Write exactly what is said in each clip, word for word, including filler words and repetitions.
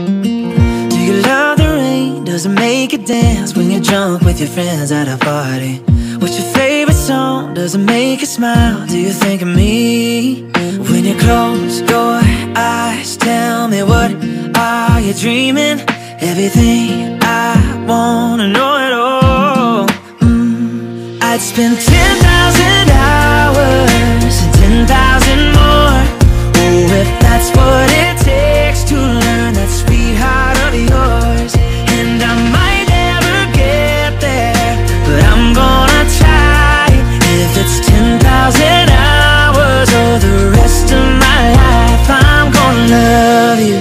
Do you love the rain? Does it make you dance when you're drunk with your friends at a party? What's your favorite song? Does it make you smile? Do you think of me? When you close your eyes, tell me, what are you dreaming? Everything I wanna know it all. mm. I'd spend ten thousand hours and ten thousand more. Oh, if that's what it takes to learn that sweetheart of yours. And I might never get there, but I'm gonna try. If it's ten thousand hours or the rest of my life, I'm gonna love you.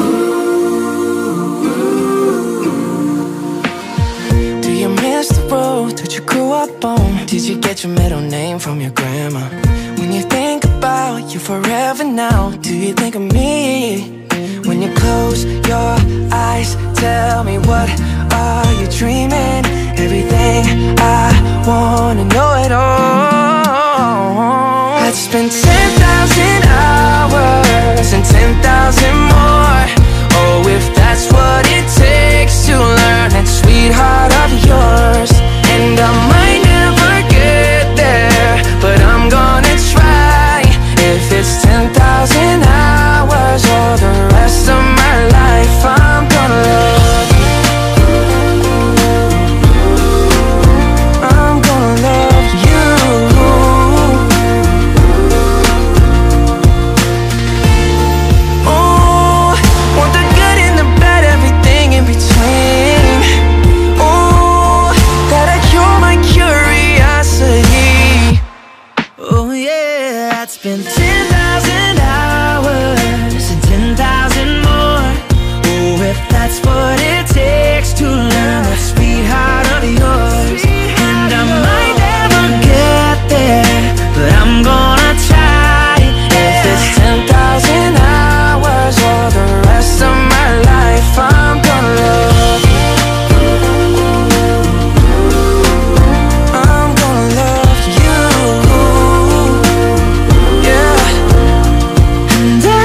Do you miss the road that you grew up on? Did you get your middle name from your grandma? When you think about you forever now, do you think of me? When you close your eyes, tell me, what are you dreaming? Everything I wanna know it all. I'd spend ten thousand hours and ten thousand more. Oh, if that's what it takes to learn that sweetheart of yours. And I might never get there, but I'm gonna try. If it's ten thousand hours or the rest of my life, I'm gonna love you. I'm gonna love you. Oh, want the good and the bad, everything in between. Oh, gotta cure my curiosity. Oh yeah, I'd spend ten thousand hours and ten thousand more. Oh, if that's what it takes to learn that sweetheart of yours. And I might never get there, but I'm gonna try. If it's ten thousand hours or the rest of my life, I'm gonna love you. I'm gonna love you. Yeah. And I,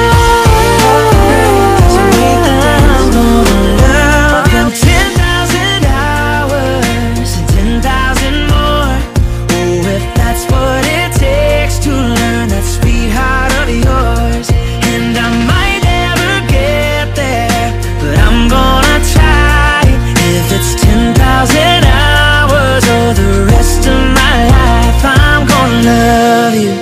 I'm gonna love you. ten thousand hours and ten thousand more. Oh, if that's what it takes to learn that sweetheart of yours. And I might never get there, but I'm gonna try. If it's ten thousand hours or the rest of my life, I'm gonna love you.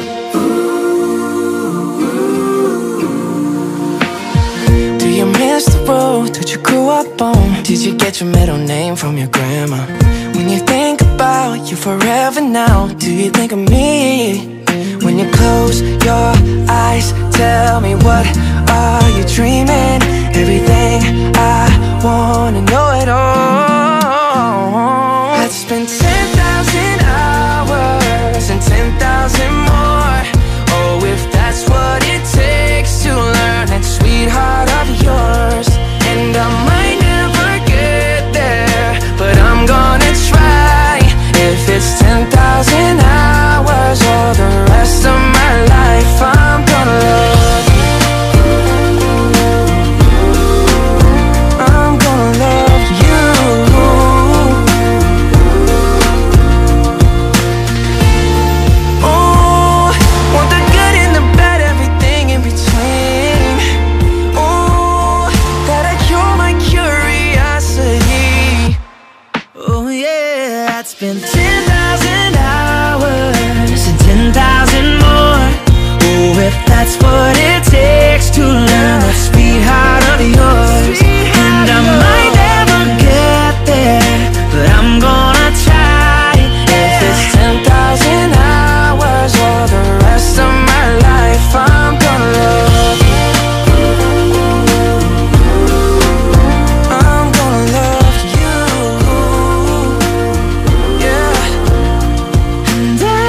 Do you miss the road that you grew up on? Did you get your middle name from your grandma? When you think about you forever now, do you think of me? When you close your eyes, tell me, what are you dreaming? Everything I wanna know it all. I'd spend ten thousand hours and ten thousand more. Oh, if that's what it takes to learn that sweetheart of yours. And I might never get there, but I'm gonna try. If it's ten thousand hours or the rest of my life, I'm gonna love you. I'm gonna love you. Oh, want the good and the bad, everything in between. Oh, gotta cure my curiosity. Oh yeah, I'd spend ten thousand hours and ten thousand more. Oh, if that's what it takes to learn that sweetheart of yours. And I might never get there, but I'm gonna try. If it's ten thousand hours or the rest of my life, I'm gonna love you. I'm gonna love you. Yeah. And I,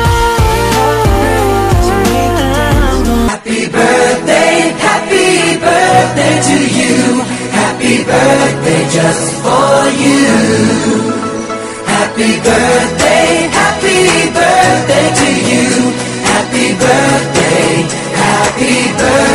Happy birthday, happy birthday to you. Happy birthday just for you. Happy birthday, happy birthday to you. Happy birthday, happy birthday.